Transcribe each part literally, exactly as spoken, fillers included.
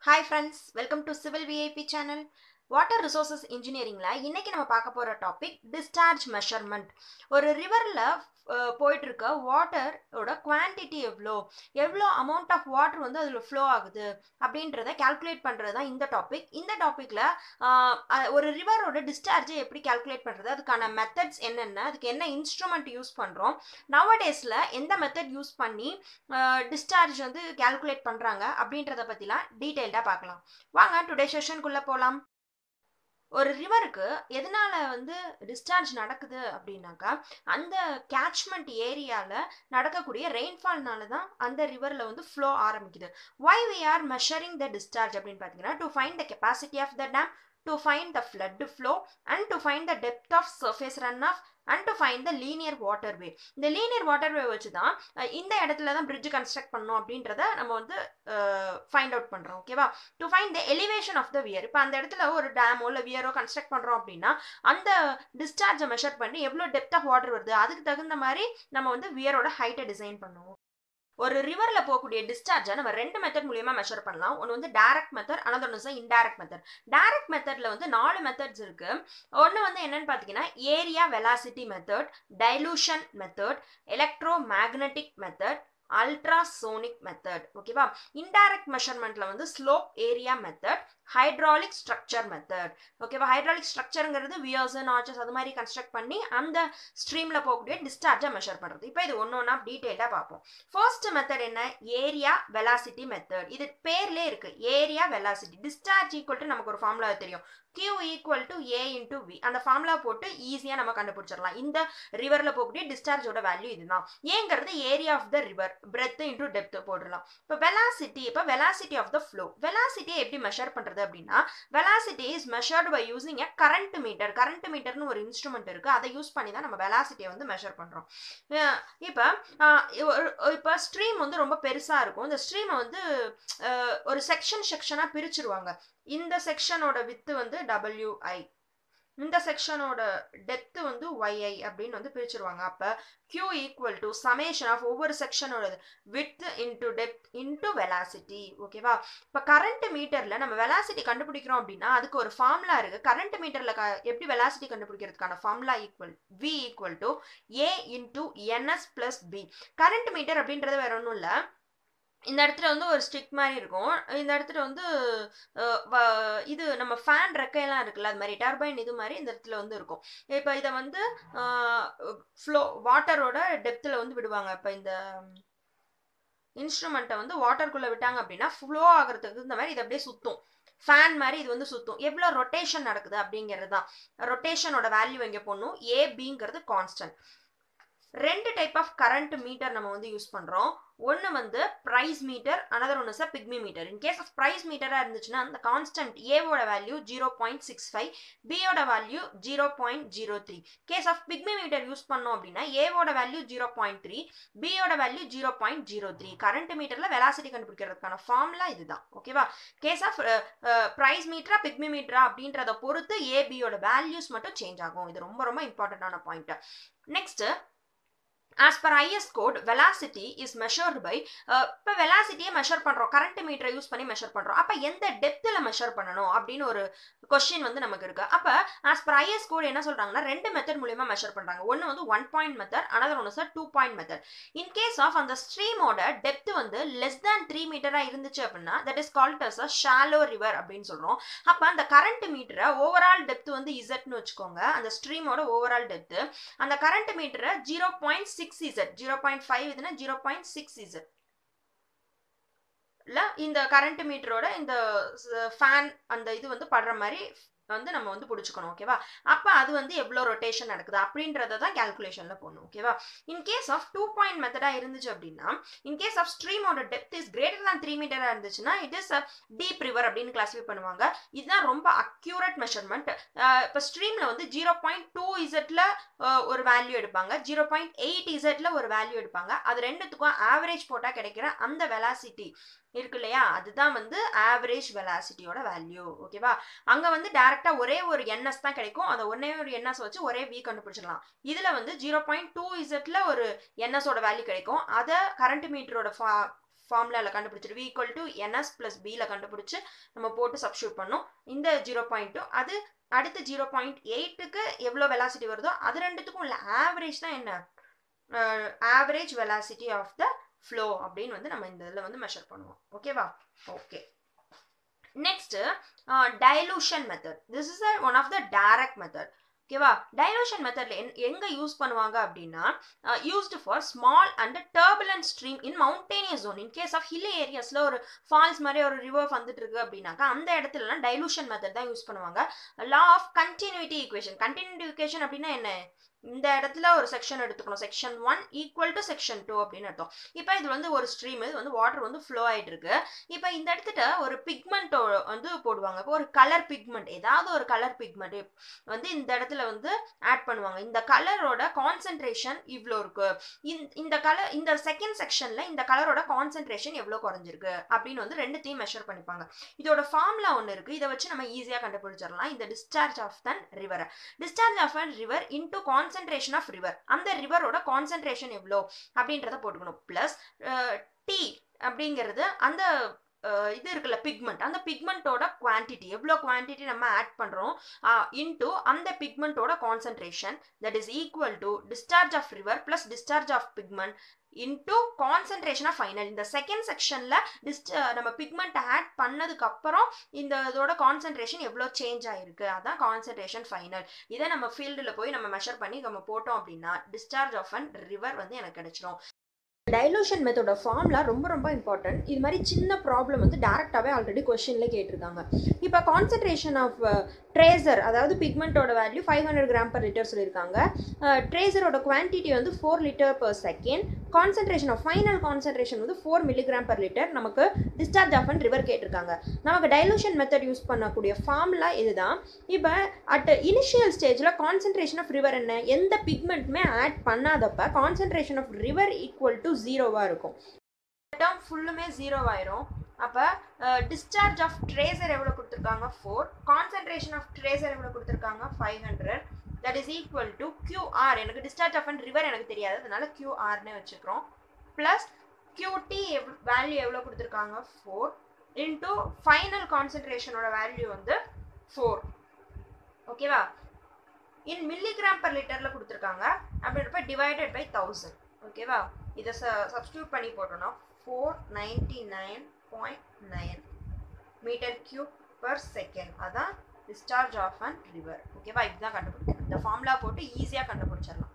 Hi friends, welcome to Civil V I P channel. Water Resources Engineering la இன்னைக்கு நம்ம பார்க்க போற topic discharge measurement. ஒரு ரிவர்ல போயிட்டு இருக்க வாட்டர் ஓட குவாண்டிட்டி எவ்வளோ எவ்வளோ அமௌண்ட் ஆஃப் வாட்டர் வந்து அதில் ஃப்ளோ ஆகுது அப்படின்றத கால்குலேட் பண்ணுறது தான் இந்த டாபிக். இந்த டாப்பிக்கில் ஒரு ரிவரோட டிஸ்சார்ஜை எப்படி கால்குலேட் பண்ணுறது, அதுக்கான மெத்தட்ஸ் என்னென்ன, அதுக்கு என்ன இன்ஸ்ட்ருமெண்ட் யூஸ் பண்ணுறோம், நவடேஸில் எந்த மெத்தட் யூஸ் பண்ணி டிஸ்சார்ஜ் வந்து கால்குலேட் பண்ணுறாங்க அப்படின்றத பற்றிலாம் டீட்டெயில்டாக பார்க்கலாம். வாங்க டுடே செஷனுக்குள்ளே போகலாம். ஒரு ரிவருக்கு எதனால வந்து டிஸ்சார்ஜ் நடக்குது அப்படின்னாக்கா, அந்த கேட்ச்மெண்ட் ஏரியாவில் நடக்கக்கூடிய ரெயின்ஃபால்னால தான் அந்த ரிவரில் வந்து ஃப்ளோ ஆரம்பிக்குது. why we are measuring the discharge அப்படின்னு பார்த்தீங்கன்னா, to find the capacity of the dam, to find the flood flow and to find the depth of surface runoff and to find the linear waterway. இந்த linear waterway வச்சு தான் இந்த இடத்துல தான் bridge construct பண்ணணும் அப்படின்றத நம்ம வந்து ஃபைண்ட் அவுட் பண்ணுறோம். ஓகேவா? To find the elevation of the weir. இப்போ அந்த இடத்துல ஒரு டேமோ இல்லை வியரோ கன்ஸ்ட்ரக்ட் பண்ணுறோம் அப்படின்னா அந்த டிஸ்சார்ஜை மெஷர் பண்ணி எவ்வளோ டெப்த் ஆஃப் வாட்டர் வருது அதுக்கு தகுந்த மாதிரி நம்ம வந்து வியரோட ஹைட்டை டிசைன் பண்ணுவோம். ஒரு ரிவர்ல போகக்கூடிய டிஸ்சார்ஜை நம்ம ரெண்டு மெத்தட் மூலியமா மெஷர் பண்ணலாம். ஒன்று வந்து டைரக்ட் மெத்தட், அனதர் ஒன்று வந்து இன்டைரக்ட் மெத்தட். டைரக்ட் மெத்தட்ல வந்து நாலு மெத்தட்ஸ் இருக்கு. ஒன்று வந்து என்னன்னு பார்த்தீங்கன்னா area velocity method, dilution method, electromagnetic method, ultrasonic method. ஓகேவா? இன்டைரக்ட் மெஷர்மெண்ட்ல வந்து slope area method, hydraulic structure method. ஓகேவா? ஹைட்ராலிக் ஸ்ட்ரக்சருங்கிறது வியர்ஸ் நாச்சஸ் அது மாதிரி கன்ஸ்ட்ரக்ட் பண்ணி அந்த ஸ்ட்ரீம்ல போகக்கூடிய டிஸ்சார்ஜை மெஷர் பண்றது. இப்போ இது ஒன்று ஒன்றா டீட்டெயிலாக பார்ப்போம். ஃபர்ஸ்ட் மெத்தட் என்ன? Area velocity method. இது பேர்லேயே இருக்கு, area velocity. Discharge equal to நமக்கு ஒரு ஃபார்முலா தெரியும், Q equal to A into V. அந்த ஃபார்முலா போட்டு ஈஸியாக நம்ம கண்டுபிடிச்சிடலாம். இந்த ரிவர்ல போகக்கூடிய டிஸ்சார்ஜோட வேல்யூ இதுதான். ஏங்கிறது area of the river, breadth into depth போட்டுடலாம். இப்போ வெலாசிட்டி, இப்போ வெலாசிட்டி ஆஃப் த ஃப்ளோ. வெலாசிட்டியை எப்படி மெஷர் பண்றது அப்படின்னா, velocity is measured by using a current meter. Current மீட்டர்னு ஒரு இன்ஸ்ட்ருமெண்ட் இருக்கு, அதை யூஸ் பண்ணி தான் நம்ம வெலாசிட்டியை வந்து மெஷர் பண்றோம். இப்போ இப்போ ஸ்ட்ரீம் வந்து ரொம்ப பெருசா இருக்கும். இந்த ஸ்ட்ரீமை வந்து ஒரு செக்ஷன் செக்ஷனா பிரிச்சிருவாங்க. இந்த செக்ஷனோட வித்து வந்து டபிள்யூ ஐ, இந்த செக்ஷனோட டெப்த் வந்து ஒய் ஐ அப்படின்னு வந்து பிரிச்சிருவாங்க. அப்ப Q equal to summation of ஒவ்வொரு செக்ஷனோட width into depth into velocity. ஓகேவா? இப்ப கரண்ட் மீட்டர்ல நம்ம வெலாசிட்டி கண்டுபிடிக்கிறோம் அப்படின்னா அதுக்கு ஒரு ஃபார்முலா இருக்கு. கரண்ட் மீட்டர்ல எப்படி வெலாசிட்டி கண்டுபிடிக்கிறதுக்கான formula equal V equal to A into NS plus B. Current meter அப்படின்றது வேற ஒன்றும் இல்லை, இந்த இடத்துல வந்து ஒரு ஸ்டிக் மாதிரி இருக்கும். இந்த இடத்துல வந்து இது நம்ம ஃபேன் ரெக்கையெல்லாம் இருக்குல்ல, அது மாதிரி டர்பைன் இது மாதிரி இந்த இடத்துல வந்து இருக்கும். இப்போ இதை வந்து ஃப்ளோ வாட்டரோட டெப்த்தில் வந்து விடுவாங்க. இப்போ இந்த இன்ஸ்ட்ருமெண்ட்டை வந்து வாட்டருக்குள்ளே விட்டாங்க அப்படின்னா ஃப்ளோ ஆகிறதுக்கு இந்த மாதிரி இது அப்படியே சுற்றும், ஃபேன் மாதிரி இது வந்து சுற்றும். எவ்வளோ ரொட்டேஷன் நடக்குது அப்படிங்கிறது தான். ரொட்டேஷனோட வேல்யூ எங்கே போடணும், ஏபிங்கிறது கான்ஸ்டன்ட். ரெண்டு டைப் ஆஃப் கரண்ட் மீட்டர் நம்ம வந்து யூஸ் பண்ணுறோம். ஒன்று வந்து ப்ரைஸ் மீட்டர், அனதர் ஒன்று sir pygmy meter. In case of price மீட்டராக இருந்துச்சுன்னா அந்த கான்ஸ்டன்ட் ஏவோட value zero point six five, பியோட value zero point zero three. Case of pygmy meter use பண்ணோம் அப்படின்னா ஏவோட வேல்யூ ஜீரோ பாயிண்ட் த்ரீ, பியோட value zero point zero three. Current மீட்டரில் வெலாசிட்டி கண்டுபிடிக்கிறதுக்கான ஃபார்முலா இதுதான். ஓகேவா? கேஸ் ஆஃப் ப்ரைஸ் மீட்டரா பிக்மி மீட்டரா அப்படின்றத பொறுத்து ஏபியோட வேல்யூஸ் மட்டும் சேஞ்ச் ஆகும். இது ரொம்ப ரொம்ப இம்பார்ட்டன்டான point. Next, as per I S code, velocity is measured by இப்போ வெலாசிட்டியை மெஷர் பண்ணுறோம், கரண்ட் மீட்டரை யூஸ் பண்ணி மெஷர் பண்ணுறோம். அப்போ எந்த டெப்த்தில் மெஷர் பண்ணணும் அப்படின்னு ஒரு கொஸ்டின் வந்து நமக்கு இருக்கு. அப்போ as per I S code என்ன சொல்றாங்கன்னா ரெண்டு மெத்தட் மூலியமா மெஷர் பண்றாங்க. ஒன்று வந்து ஒன் பாயிண்ட் மெத்தட், அனதர் ஒன்று sir two point method. In case of அந்த ஸ்ட்ரீமோட டெப்த் வந்து லெஸ் தேன் த்ரீ மீட்டரா இருந்துச்சு அப்படின்னா that is called as a shallow river அப்படின்னு சொல்றோம். அப்போ அந்த கரண்ட் மீட்டரை ஓவரால் டெப்த் வந்து இசட்னு வச்சுக்கோங்க, அந்த ஸ்ட்ரீமோட ஓவரால் டெப்த். அந்த கரண்ட் மீட்டரை zero point six Z, zero point five இதுனா ஜீரோ பாயிண்ட் சிக்ஸ் இசட் இல்ல இந்த கரண்ட் மீட்டரோட இந்த ஃபேன் அந்த இது வந்து படுற மாதிரி வந்து நம்ம வந்து பிடிச்சிக்கணும். ஓகேவா? அப்போ அது வந்து எவ்வளோ ரொட்டேஷன் நடக்குது அப்படின்றத தான் கேல்குலேஷனில் போடணும். ஓகேவா? In case of two point மெத்தடாக இருந்துச்சு அப்படின்னா, இன் கேஸ் ஆஃப் ஸ்ட்ரீமோட depth is greater than three மீட்டராக இருந்துச்சுன்னா it is a deep river அப்படின்னு கிளாஸிஃபை பண்ணுவாங்க. இதுதான் ரொம்ப அக்யூரேட் மெஷர்மெண்ட். இப்போ ஸ்ட்ரீமில் வந்து ஜீரோ பாயிண்ட் டூ இசட்ல ஒரு வேல்யூ எடுப்பாங்க, ஜீரோ பாயிண்ட் எயிட் இசட்ல ஒரு வேல்யூ எடுப்பாங்க. அது ரெண்டுத்துக்கும் ஆவரேஜ் போட்டால் கிடைக்கிற அந்த வெலாசிட்டி இருக்கு இல்லையா, அதுதான் வந்து ஆவரேஜ் வெலாசிட்டியோட வேல்யூ. ஓகேவா? அங்க வந்து டைரக்டா ஒரே ஒரு என்எஸ் தான் கிடைக்கும், அந்த ஒன்னே ஒரு என்எஸ் வச்சு ஒரே வி கண்டுபிடிச்சிடலாம். இதுல வந்து ஜீரோ பாயிண்ட் டூ இசட்ல ஒரு என்எஸோட வேல்யூ கிடைக்கும், அதை கரண்ட் மீட்டரோட ஃபார்முலால கண்டுபிடிச்சிட்டு v equal to ns plus b ல கண்டுபிடிச்சு நம்ம போட்டு சப்ஸ்டிட்யூட் பண்ணோம். இந்த ஜீரோ பாயிண்ட் டூ அது அடுத்து ஜீரோ பாயிண்ட் எயிட்டுக்கு எவ்வளோ வெலாசிட்டி வருதோ அது ரெண்டுத்துக்கும் உள்ள ஆவரேஜ் தான் என்ன average velocity of the flow அப்படின்னு வந்து நம்ம இந்த இதில் வந்து மெஷர் பண்ணுவோம். ஓகேவா? Okay. Next, uh, dilution method. This is a, one of the direct method. ஓகேவா? டைலூஷன் மெத்தட்ல எங்க யூஸ் பண்ணுவாங்க அப்படின்னா used for small and turbulent stream in mountainous zone. In case of hill ஏரியாஸ்ல ஒரு ஃபால்ஸ் மாதிரி ஒரு ரிவர் வந்துட்டு இருக்கு அப்படின்னாக்கா அந்த இடத்துலலாம் டைலூஷன் மெத்தட் தான் யூஸ் பண்ணுவாங்க. Law of continuity equation. Continuity equation அப்படின்னா என்ன? இந்த இடத்துல ஒரு செக்ஷன் எடுத்துக்கணும். Section one equal to section two அப்படின்னு அர்த்தம். இப்போ இது வந்து ஒரு ஸ்ட்ரீம், இது வந்து வாட்டர் வந்து ஃப்ளோ ஆகிட்டு இருக்கு. இப்போ இந்த இடத்துல ஒரு பிக்மெண்ட் வந்து போடுவாங்க. இப்போ ஒரு கலர் பிக்மெண்ட், ஏதாவது ஒரு கலர் பிக்மெண்ட் வந்து இந்த இடத்துல வந்து ஆட் பண்ணுவாங்க. இந்த கலரோட கான்சென்ட்ரேஷன் இவ்வளோ இருக்கு, இந்த கலர் இந்த செகண்ட் செக்ஷன்ல இந்த கலரோட கான்சென்ட்ரேஷன் எவ்வளோ குறைஞ்சிருக்கு அப்படின்னு வந்து ரெண்டுத்தையும் மெஷர் பண்ணிப்பாங்க. இதோட ஃபார்முலா ஒன்று இருக்கு, இதை வச்சு நம்ம ஈஸியாக கண்டுபிடிச்சிடலாம். இந்த discharge of the river discharge of an river into concentration of river, அந்த ரிவரோட கான்சென்ட்ரேஷன் எவ்வளோ அப்படின்றத போட்டுக்கணும். பிளஸ் டி அப்படிங்கிறது அந்த இது இருக்குல்ல பிக்மெண்ட், அந்த பிக்மெண்ட்டோட குவான்டிட்டி எவ்வளோ குவான்டிட்டி நம்ம ஆட் பண்ணுறோம் இன்டு அந்த பிக்மெண்ட்டோட concentration, that is equal to discharge of river plus discharge of pigment into concentration of final. இந்த செகண்ட் செக்ஷன்ல டிஸ்ட் நம்ம பிக்மெண்ட் ஆட் பண்ணதுக்கு அப்புறம் இந்த இதோட கான்சென்ட்ரேஷன் எவ்வளோ சேஞ்ச் ஆயிருக்கு, அதான் கான்சென்ட்ரேஷன் ஃபைனல். இதை நம்ம ஃபீல்டில் போய் நம்ம மெஷர் பண்ணி நம்ம போட்டோம் அப்படின்னா டிஸ்சார்ஜ் ஆஃப் அன் ரிவர் வந்து எனக்கு கிடைச்சிடும். டைலூஷன் மெத்தோட ஃபார்முலா ரொம்ப ரொம்ப இம்பார்ட்டன்ட். இது மாதிரி சின்ன ப்ராப்ளம் வந்து டேரெக்டாகவே ஆல்ரெடி கொஸ்டின்ல கேட்டிருக்காங்க. இப்போ கான்சென்ட்ரேஷன் ஆஃப் ட்ரேசர், அதாவது பிக்மெண்ட்டோட value five hundred gram per litre சொல்லியிருக்காங்க. ட்ரேசரோட குவான்டிட்டி வந்து four litre per second. Concentration of final concentration வந்து ஃபோர் மில்லிகிராம் பர் லிட்டர். நமக்கு டிஸ்சார்ஜ் ஆஃப் அன் ரிவர் கேட்டிருக்காங்க. நமக்கு டைலூஷன் மெத்தட் யூஸ் பண்ணக்கூடிய ஃபார்முலா இதுதான். இப்போ அட் இனிஷியல் ஸ்டேஜில் கான்சென்ட்ரேஷன் ஆஃப் ரிவர் என்ன? எந்த பிக்மெண்ட்டுமே ஆட் பண்ணாதப்ப concentration of river equal to ஜீரோவாக இருக்கும். டேர்ம் ஃபுல்லுமே ஜீரோவாயிரும். அப்போ டிஸ்சார்ஜ் ஆஃப் ட்ரேசர் எவ்வளோ கொடுத்துருக்காங்க? ஃபோர். கான்சென்ட்ரேஷன் ஆஃப் ட்ரேசர் எவ்வளோ கொடுத்துருக்காங்க? Five hundred. That is equal to QR. எனக்கு டிஸ்சார்ஜ் ஆஃப் அன் ரிவர் எனக்கு தெரியாது, அதனால கியூஆர்னே வச்சுக்கிறோம். ப்ளஸ் கியூடி வேல்யூ எவ்வளோ கொடுத்துருக்காங்க? ஃபோர் இன்டூ ஃபைனல் கான்சென்ட்ரேஷனோட வேல்யூ வந்து ஃபோர். ஓகேவா? இன் மில்லிகிராம் பர் லிட்டரில் கொடுத்துருக்காங்க. அப்படின்றப்ப டிவைடட் பை தௌசண்ட். ஓகேவா? இதை சப்ஸ்டியூட் பண்ணி போட்டோம்னா four ninety nine point nine metre cube per second. அதான் டிஸ்சார்ஜ் ஆஃப் அன் ரிவர். ஓகேவா? இதுதான் கண்டுபிடிக்கணும். இந்த ஃபார்முலா போட்டு ஈஸியாக கண்டுபிடிச்சிடலாம்.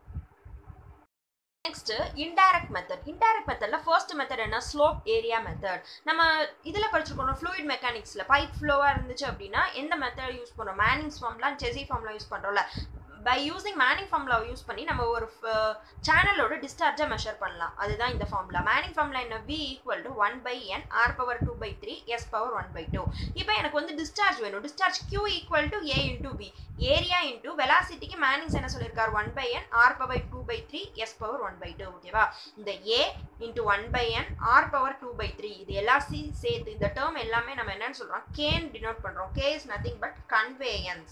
Next indirect method. இன்டைரக்ட் மெத்தட்ல ஃபர்ஸ்ட் மெத்தட் என்ன? Slope area method. நம்ம இதில் படிச்சிருக்கோம் ஃப்ளூயிட் மெக்கானிக்ஸ்ல பைப் ஃப்ளோவாக இருந்துச்சு அப்படின்னா எந்த மெத்தட் யூஸ் பண்ணுறோம்? Manning's formula, Chezy formula use பண்ணுறோம்ல. பை யூசிங் மேனிங் ஃபார்முலாவை யூஸ் பண்ணி நம்ம ஒரு சேனலோட டிஸ்சார்ஜை மெஷர் பண்ணலாம். அதுதான் இந்த ஃபார்முலா. மேனிங் ஃபார்முலா என்ன? V equal to one by N R power two by three S power one by two. இப்போ எனக்கு வந்து டிஸ்சார்ஜ் வேணும். Discharge Q equal to A into B. Area into வெலாசிட்டிக்கு மேனிங்ஸ் என்ன சொல்லியிருக்காரு? One by N R power two by three S power one by two. ஓகேவா? இந்த A into one by N R power two by three இது எல்லாத்தையும் சேர்த்து இந்த term எல்லாமே நம்ம என்னன்னு சொல்றோம்? கேன்னு டினோட் பண்றோம். K is nothing but conveyance.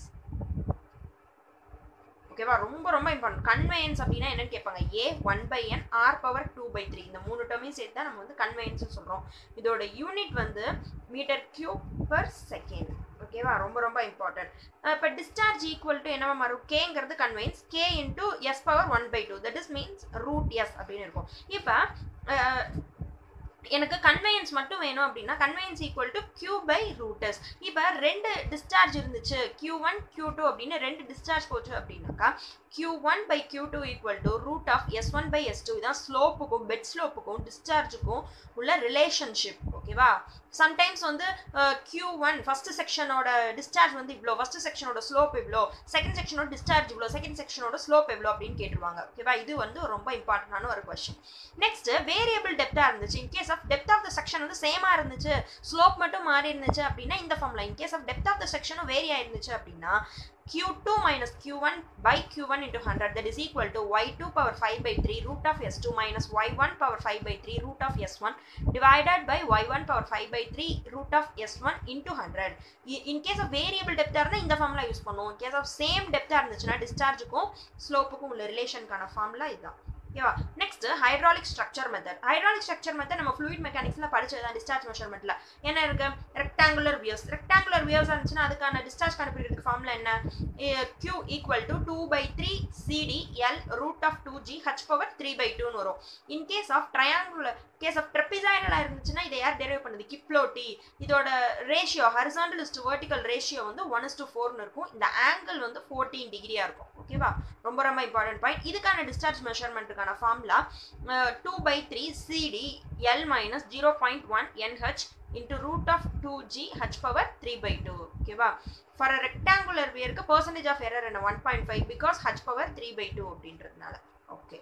ஓகேவா? ரொம்ப ரொம்ப இம்பார்ட்டன்ட். கன்வேயன்ஸ் அப்படின்னா என்னன்னு கேட்பாங்க. A one by N R power two by three இந்த மூணு டேர்மையும் சேர்த்து தான் நம்ம வந்து கன்வேயன்ஸ் சொல்றோம். இதோட யூனிட் வந்து மீட்டர் கியூப் பர் செகண்ட். ஓகேவா? ரொம்ப ரொம்ப இம்பார்ட்டன்ட். இப்போ டிஸ்சார்ஜ் ஈக்குவல் டு என்னவா மாறும்? கேங்கிறது conveyance, K into S power one by two that is means root S அப்படின்னு இருக்கும். இப்போ எனக்கு கன்வேயன்ஸ் மட்டும் வேணும் அப்படின்னா conveyance equal to Q by root S. இப்போ ரெண்டு டிஸ்சார்ஜ் இருந்துச்சு, கியூ ஒன் கியூ டூ அப்படின்னு ரெண்டு டிஸ்சார்ஜ் போச்சு அப்படின்னாக்கா Q one by Q two equal to root of S one by S two. இதான் ஸ்லோப்புக்கும் பெட் ஸ்லோப்புக்கும் டிஸ்சார்ஜுக்கும் உள்ள ரிலேஷன்ஷிப். ஓகேவா? சம்டைம்ஸ் வந்து கியூ ஒன் ஃபர்ஸ்ட் செக்ஷனோட டிஸ்சார்ஜ் வந்து இவ்வளோ, ஃபர்ஸ்ட் செக்ஷனோட ஸ்லோப் இவ்வளோ, செகண்ட் செக்ஷனோட டிஸ்சார்ஜ் இவ்வளோ, செகண்ட் செக்ஷனோட ஸ்லோப் எவ்வளோ அப்படின்னு கேட்டுருவாங்க. ஓகேவா? இது வந்து ரொம்ப இம்பார்ட்டன்டான ஒரு கொஸ்டின். நெக்ஸ்ட் வேரியபிள் டெப்தா இருந்துச்சு. In case of depth of the section வந்து சேமா இருந்துச்சு, ஸ்லோப் மட்டும் மாறி இருந்துச்சு அப்படின்னா இந்த formula. In case of depth of the செக்ஷனும் வேரி ஆயிருந்துச்சு அப்படின்னா Q two minus Q one by Q one into one hundred that is equal to Y two power five by three root of S two minus Y one power five by three root of S one divided by Y one power five by three root of S one into one hundred. In case of variable depth இருந்தா இந்த formula use பண்ணுவோம். In case of same depth இருந்துச்சுன்னா டிஸ்சார்ஜுக்கும் ஸ்லோப்புக்கும் உள்ள ரிலேஷனுக்கான formula இதுதான். ஓகேவா. Next hydraulic structure method. Hydraulic structure method நம்ம fluid மெக்கானிக்ஸ்ல படிச்சதுதான் டிஸ்சார்ஜ் மெஷர்மெண்ட்ல. என்ன இருக்கு? Rectangular wears. ரெக்டாங்குலர் வியர்ஸ் இருந்துச்சுன்னா அதுக்கான டிஸ்சார்ஜ் கண்டுபிடிக்கிறதுக்கு ஃபார்முலா என்ன? Q equal to two by three C D L root of two G H power three by two னு வரும். In case of triangular, case of trapezoidal இருந்துச்சுன்னா இதை யார் derive பண்ணுது? கிப்லோட்டி. இதோட ratio horizontal is to vertical ratio வந்து one is to four னு இருக்கும். இந்த ஆங்கிள் வந்து fourteen டிகிரியா இருக்கும். ஓகேவா. ரொம்ப ரொம்ப இம்பார்ட்டன்ட் பாயிண்ட். இதுக்கான டிஸ்சார்ஜ் மெஷர்மெண்ட்டுக்கான formula two by three C D L minus zero point one N H into root of two G H power three by two. ஓகேவா. For a rectangular wear க்கு percentage of error என்ன? one point five because H power three by two அப்படின்றதுனால. Okay.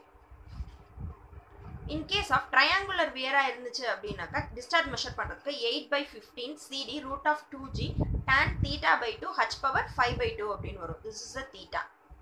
In case of triangular wear இருந்துச்சு அப்படின்னாக்கா டிஸ்சார்ஜ் மெஷர் பண்றதுக்கு eight by fifteen C D root of two G tan theta by two H power five by two அப்படின்னு வரும். This is a theta.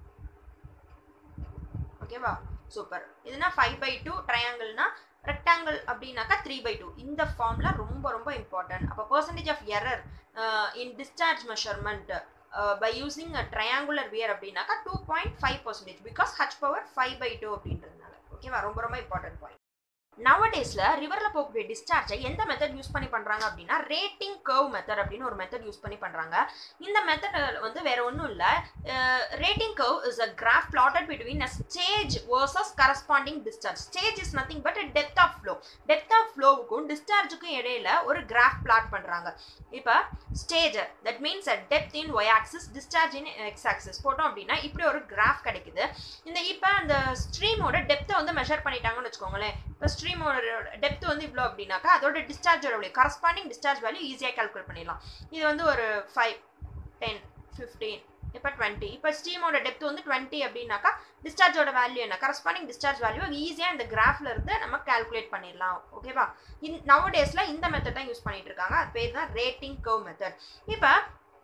ஓகேவா. Super. இதுனா five by two ட்ரையாங்கிள்னா ரெக்டாங்கிள் அப்படின்னாக்கா three by two. இந்த ஃபார்முலா ரொம்ப ரொம்ப important. அப்போ percentage of error uh, in discharge measurement uh, by using a triangular wear அப்படின்னாக்கா two point five percent because H power five by two அப்படின்றதுனால. ஓகேவா. ரொம்ப ரொம்ப இம்பார்ட்டன்ட் பாயிண்ட். நவடேஸ்ல ரிவர்ல போகக்கூடிய டிஸ்சார்ஜை எந்த மெத்தட் யூஸ் பண்ணி பண்றாங்க அப்படின்னா ரேட்டிங் கர்வ் மெத்தட் அப்படின்னு ஒரு மெத்தட் யூஸ் பண்ணி பண்றாங்க. இந்த மெத்தட் வந்து வேற ஒன்றும் இல்லை. Rating curve is a graph plotted between a stage versus corresponding discharge. Stage is nothing but depth of flow. Depth of ஃப்ளோவுக்கும் டிஸ்சார்ஜுக்கும் இடையில ஒரு கிராஃப் பிளாட் பண்றாங்க. இப்போ stage that means a depth in y axis, discharge in x axis போட்டோம் அப்படின்னா இப்படி ஒரு கிராஃப் கிடைக்குது. இந்த இப்போ அந்த ஸ்ட்ரீமோட டெப்த்தை வந்து மெஷர் பண்ணிட்டாங்கன்னு வச்சுக்கோங்களேன். இப்போ ஸ்ட்ரீமோட டெப்த் வந்து இவ்வளோ அப்படின்னாக்கா அதோட டிஸ்சார்ஜோட வேல்யூ கரஸ்பாண்டிங் டிஸ்சார்ஜ் வேல்யூ ஈஸியாக கால்குலேட் பண்ணிடலாம். இது வந்து ஒரு ஃபைவ் டென் ஃபிஃப்டீன் இப்போ டுவெண்ட்டி. இப்போ ஸ்ட்ரீமோட டெப்த் வந்து டுவெண்ட்டி அப்படின்னாக்கா டிஸ்சார்ஜோட வேல்யூ என்ன? கரஸ்பாண்டிங் டிஸ்சார்ஜ் வேல்யூ ஈஸியாக இந்த கிராஃப்ல இருந்து நம்ம கால்குலேட் பண்ணிடலாம். ஓகேவா. இன் நவடேஸ்ல இந்த மெத்தட் தான் யூஸ் பண்ணிட்டு இருக்காங்க. அது பேர் தான் ரேட்டிங் கர்வ் மெத்தட். இப்போ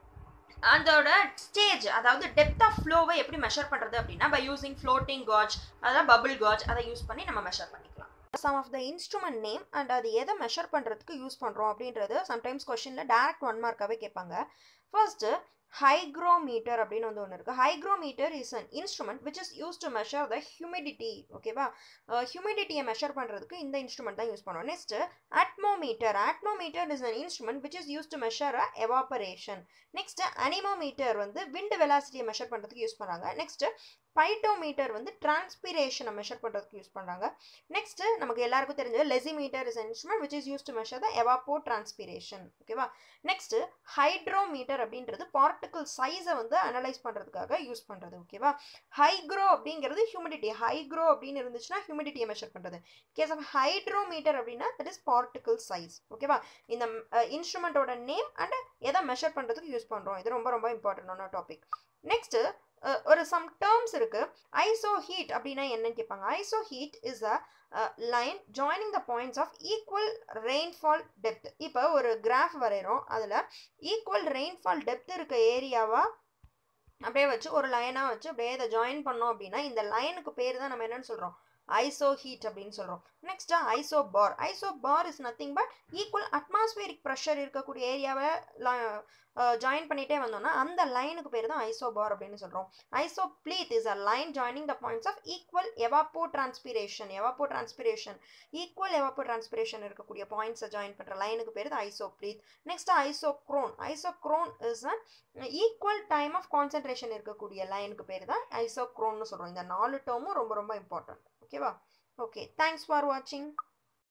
அதோட ஸ்டேஜ் அதாவது டெப்த் ஆஃப் ஃப்ளோவை எப்படி மெஷர் பண்றது அப்படின்னா பை யூசிங் ஃப்ளோட்டிங் காஜ் அதாவது பபிள் காஜ் அதை யூஸ் பண்ணி நம்ம மெஷர் பண்ணிக்கலாம். Some of the instrument name and அது எதை மெஷர் பண்ணுறதுக்கு யூஸ் பண்ணுறோம் அப்படின்றது சம்டைம்ஸ் கொஸ்டினில் டேரக்ட் ஒன் மார்க்காகவே கேட்பாங்க. ஃபர்ஸ்ட்டு ஹைக்ரோமீட்டர் அப்படின்னு வந்து ஒன்று இருக்குது. Hygrometer is an instrument which is use to measure the humidity. ஓகேவா. ஹியூமிடிட்டியை மெஷர் பண்ணுறதுக்கு இந்த இன்ஸ்ட்ருமெண்ட் தான் யூஸ் பண்ணுவோம். Next atmometer. Atmometer is an instrument which is use to measure a evaporation. Next anemometer வந்து விண்ட் வெலாசிட்டியை மெஷர் பண்ணுறதுக்கு use பண்ணுறாங்க. நெக்ஸ்ட் பைட்டோமீட்டர் வந்து டிரான்ஸ்பிரேஷனை மெஷர் பண்ணுறதுக்கு யூஸ் பண்ணுறாங்க. நெக்ஸ்ட் நமக்கு எல்லாருக்கும் தெரிஞ்சது lysimeter is instrument which is use to measure the evapotranspiration. ஓகேவா. நெக்ஸ்ட் ஹைட்ரோமீட்டர் அப்படின்றது பார்ட்டிகல் சைஸை வந்து அனலைஸ் பண்ணுறதுக்காக யூஸ் பண்ணுறது. ஓகேவா. ஹைக்ரோ அப்படிங்கிறது ஹியூமிடிட்டி. ஹைக்ரோ அப்படின்னு இருந்துச்சுன்னா ஹியூமிடிட்டியை மெஷர் பண்ணுறது. கேஸ் ஆஃப் ஹைட்ரோமீட்டர் அப்படின்னா தட் இஸ் பார்ட்டிகல் சைஸ். ஓகேவா. இந்த இன்ஸ்ட்ருமெண்ட்டோட நேம் அண்ட் எதை மெஷர் பண்ணுறதுக்கு யூஸ் பண்ணுறோம். இது ரொம்ப ரொம்ப இம்பார்ட்டன்டான டாபிக். நெக்ஸ்ட் ஒரு சம் டேர்ம்ஸ் இருக்கு. ஐசோ ஹீட் அப்படின்னா என்னன்னு கேட்பாங்க. Isohyet is a line joining the points of equal rainfall depth. இப்போ ஒரு கிராஃப் வரைகிறோம். அதில் ஈக்குவல் ரெயின்ஃபால் டெப்த் இருக்க ஏரியாவா அப்படியே வச்சு ஒரு லைனாக வச்சு அப்படியே இதை ஜாயின் பண்ணோம் அப்படின்னா இந்த லைனுக்கு பேர் தான் நம்ம என்னன்னு சொல்கிறோம்? ஐசோ ஹீட் அப்படின்னு சொல்கிறோம். Next isobar. Isobar is nothing but equal atmospheric pressure இருக்கக்கூடிய ஏரியாவை ஜாயின் பண்ணிட்டே வந்தோம்னா அந்த லைனுக்கு பேர் தான் ஐசோ பார் அப்படின்னு சொல்கிறோம். Isopleth is a line joining the points of equal evapotranspiration. Evapotranspiration equal evapotranspiration இருக்கக்கூடிய பாயிண்ட்ஸை ஜாயின் பண்ணுற லைனுக்கு பேர் தான் isopleth. Next isochrone. Isochrone is a equal time of concentration இருக்கக்கூடிய லைனுக்கு பேர் தான் ஐசோ க்ரோன்னு சொல்கிறோம். இந்த நாலு டேர்மும் ரொம்ப ரொம்ப இம்பார்ட்டன்ட். ஓகேவா. ஓகே, தேங்க்ஸ் ஃபார் வாட்சிங்.